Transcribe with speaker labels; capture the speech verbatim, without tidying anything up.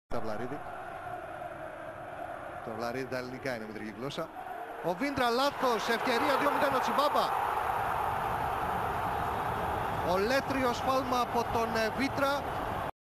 Speaker 1: Τα Βλαρίδη. Το Βλαρίδη τα ελληνικά είναι μητρική γλώσσα. Ο Βίντρα λάθος, ευκαιρία δύο μηδέν ο Τσιμπάμπα. Ο Λέτριος φάλμα από τον Βίτρα.